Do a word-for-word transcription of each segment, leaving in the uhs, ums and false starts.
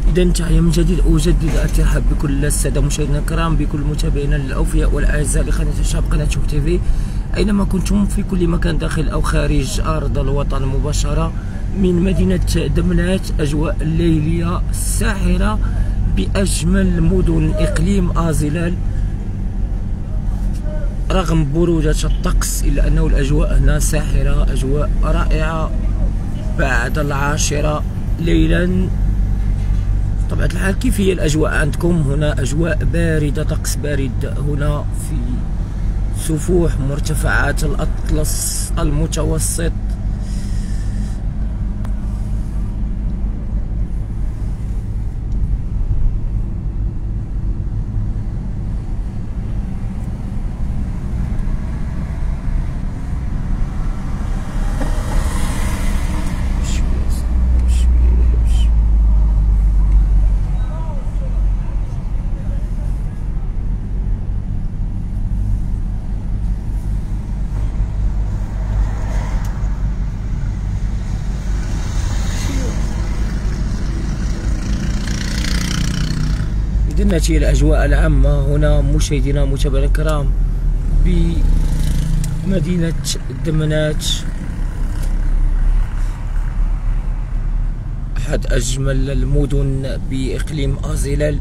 إذا تحية من جديد أجدد الترحاب بكل السادة مشاهدينا الكرام، بكل متابعينا الأوفياء والأعزاء لقناة الشعب قناة شوف تيفي، أينما كنتم في كل مكان داخل أو خارج أرض الوطن مباشرة من مدينة دمناط. أجواء الليلية ساحرة بأجمل مدن إقليم آزيلال رغم برودة الطقس، إلا أنه الأجواء هنا ساحرة، أجواء رائعة بعد العاشرة ليلا. طبعا الحال كيف هي الأجواء عندكم؟ هنا أجواء باردة، طقس بارد هنا في سفوح مرتفعات الأطلس المتوسط. إذن هذه الأجواء العامة هنا مشاهدينا متابعينا الكرام بمدينة دمناط، أحد أجمل المدن بإقليم آزيلال.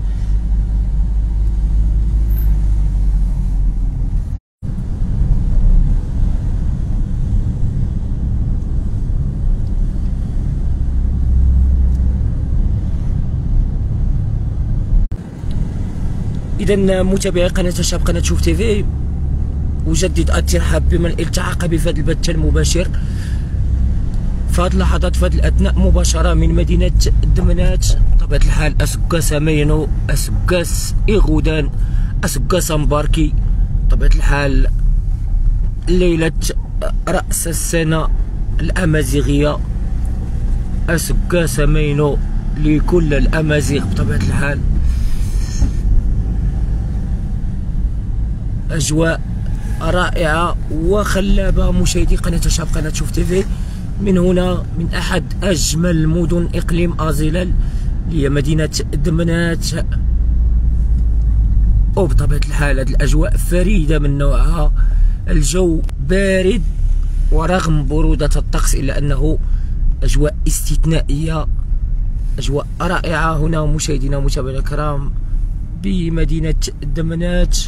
إذا متابعي قناة الشعب قناة شوف تيفي، أجدد الترحاب بمن التحق بهذا البث المباشر في هذه اللحظات في هذه الأثناء مباشرة من مدينة دمناط. بطبيعة الحال أسكاس مينو، أسكاس إغودان، أسكاس مباركي. بطبيعة الحال ليلة رأس السنة الأمازيغية، أسكاس مينو لكل الأمازيغ. بطبيعة الحال أجواء رائعة وخلابة مشاهدي قناة الشعب قناة شوف تيفي، من هنا من أحد أجمل مدن إقليم آزيلال اللي هي مدينة دمناط. وبطبيعة الحال هذه الأجواء فريدة من نوعها، الجو بارد ورغم برودة الطقس إلا أنه أجواء استثنائية، أجواء رائعة هنا مشاهدينا ومتابعينا الكرام بمدينة دمناط.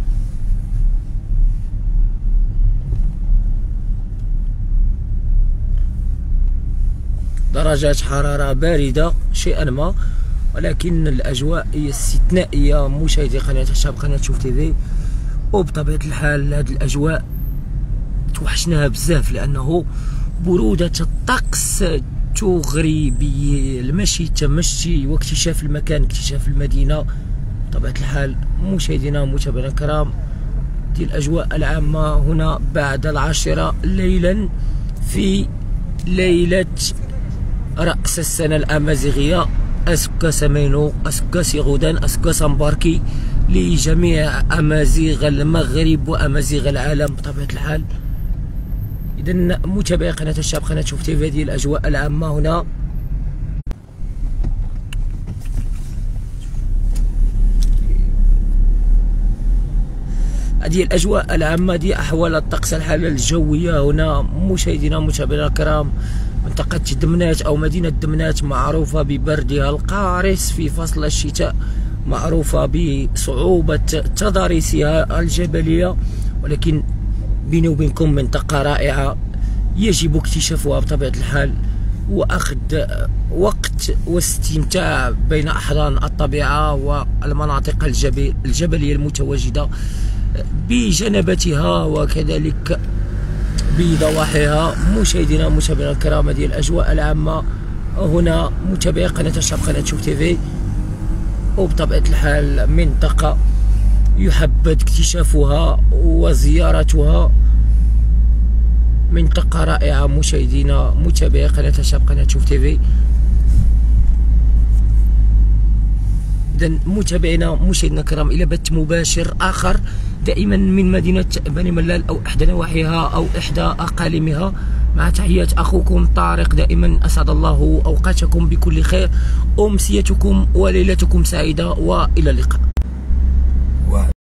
درجات حرارة باردة شيئا ما، ولكن الأجواء هي استثنائية مشاهدي قناة الشعب قناة شوف تيفي. وبطبيعة الحال هذه الأجواء توحشناها بزاف، لأنه برودة الطقس تغري بالمشي تمشي واكتشاف المكان، اكتشاف المدينة. بطبيعة الحال مشاهدينا ومتابعينا الكرام، دي الأجواء العامة هنا بعد العاشرة ليلا في ليلة رأس السنة الأمازيغية. أسكاس مينو، أسكاس غودان، أسكاس مباركي لجميع أمازيغ المغرب وأمازيغ العالم. بطبيعة الحال إذا متابعي قناة الشعب قناة شوف تيفي، هذه الأجواء العامة هنا. هذه الأجواء العامة دي أحوال الطقس، الحالة الجوية هنا مشاهدينا ومتابعينا الكرام. منطقة دمناط أو مدينة دمناط معروفة ببردها القارس في فصل الشتاء، معروفة بصعوبة تضاريسها الجبلية، ولكن بيني وبينكم منطقة رائعة يجب اكتشافها بطبيعة الحال، وأخذ وقت واستمتاع بين أحضان الطبيعة والمناطق الجبلية المتواجدة بجنبتها وكذلك بضواحيها. مشاهدينا ومتابعينا الكرام، هذه الأجواء العامة هنا متابعي قناة الشعب قناة شوف تيفي. وبطبيعة الحال منطقة يحبذ اكتشافها وزيارتها، منطقة رائعة مشاهدينا متابعي قناة الشعب قناة شوف تيفي. إذا متابعينا مشاهدينا الكرام إلى بث مباشر آخر دائما من مدينة بني ملال أو إحدى نواحيها أو إحدى أقاليمها مع تحيات أخوكم طارق. دائما أسعد الله أوقاتكم بكل خير، أمسيتكم وليلتكم سعيدة، وإلى اللقاء.